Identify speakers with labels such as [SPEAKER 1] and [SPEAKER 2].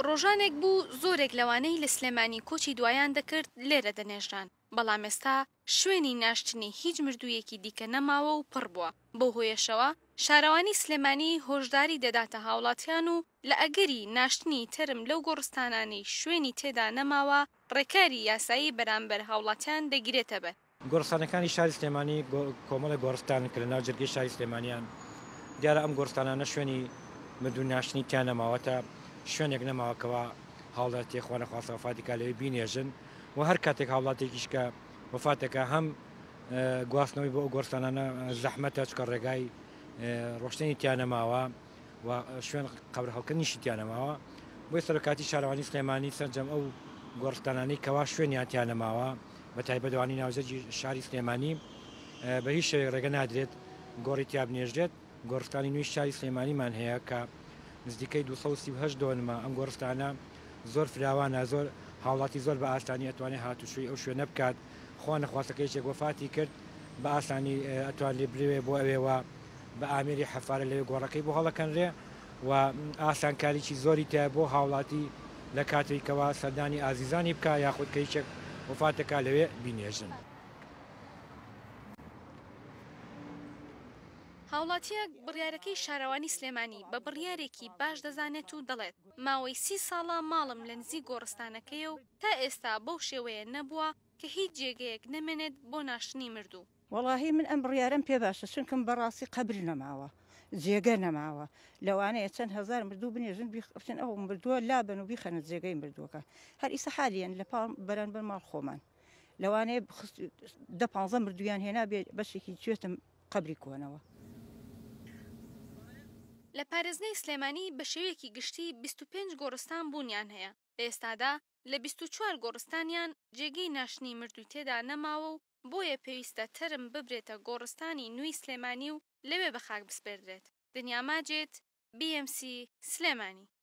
[SPEAKER 1] ڕۆژانێک بوو زۆرێک لەوانەی لە سلێمانی کۆچی دوایان دەکرد لێرە دەنێژران بەڵام ئێستا شوێنی ناشتنی هیچ مردوویەکی دیکە نەماوە و پڕ بووە بۆ هۆیەشەوە شارەوانی سلێمانی هۆشداری دەداتە هاوڵاتیان و لە ئەگەری ناشتنی ترم لەو گۆڕستانانەی شوێنی تێدا نەماوە ڕێکاری یاسایی بەرامبەر هاوڵاتیان دەگیرێتە بەر.
[SPEAKER 2] گۆڕستانەکانی شاری سلێمانی کۆمەڵە گۆڕستان کە لە ناو جرگەی شاری سلێمانیان دیارە ئەم گۆڕستانانە شوێنی مردوو ناشتنی تیان نەماوەتە شوێنێک نەماوەکەوە هاوڵاتی خۆ نەخواستە وفاتێکا لەوێ بینێژن و هەر کاتێک هاوڵاتێکیش کە وفاتەکە هەم گواستنەوەی بۆ ئەو گۆڕستانانە زەحمەتە چکە ڕێگای ڕۆشتنی تیان نەماوە و شوێن قەبر هەڵکردنیشی تیان نەماوە بۆی سەرۆکاتی شارەوانی سلێمانی سەرجەم ئەو گۆڕستانانەی کەوا شوێنیان تیان نەماوە بە تایبەتوانی ناوزەرگی شاری سلێمانی بە هیچ شێوەیەک ڕێگە نادرێت گۆڕی تیا بنێژرێت. گۆڕستانی نوێی شاری سلێمانیمان هەیە کە نزیکەی 238 دۆنمە ئەم گۆڕستانە زۆر فراوانە زۆر هاوڵاتی زۆر بە ئاسانی ئەتوانێت هاتوشوی ئەو شوێنە بکات خۆ نەخواستەکەیشێک وفاتی کرد بە ئاسانی ئەتوان لێ برێ بۆ ئەوێەوە بە ئامێری حەفارە لەوێ گۆڕەکەی بۆ هەڵەکەنرێ و ئاسانکاریی زۆری تایە بۆ هاوڵاتی لە کاتێکەوە سەردانی ئازیزانی بکە یاخود کەیچێک وفاتەکە لەوێ بینێژن.
[SPEAKER 1] هاوڵاتیەک بڕیارەکەی شارەوانی سلێمانی بە بڕیارێکی باش دەزانێت و دەڵێت ماوەی 30 ساڵە ماڵم لە نزیک گۆڕستانەکەی و تا ئێستا بەو شێوەیە نەبووە کە هیچ جێگەیەک نەمێنێت بۆ ناشتنی مردوو.
[SPEAKER 3] وەڵاهی من ئەم بڕیارم پێ باشە چونکەم بەڕاستی قەبر نەماوە جێگە نەماوە لەوانەیە چەند هەزار مردوو بنێژن بچن ئەو مردووە لابن و بیخەنە جێگەی مردووەکە هەر ئیسە حالیان لە پاڵ بەرامبەر ماڵ خۆمان لەوانەیە 10-15 مردویان هێنا بەشێکی گوێتم قەبری کۆنەوە.
[SPEAKER 1] لە پارێزگای سلێمانی بە شێوەیەکی گشتی 25 گۆڕستان بوونیان هەیە لە ئێستادا لە 24 گۆڕستانیان جێگەی ناشتنی مردووی تێدا نەماوە و بۆیە پێویستە تەرم ببرێتە گۆڕستانی نوێی سلێمانی و لەوێ بە خاک بسپێردرێت. دنیا ماجێت BMC سلێمانی.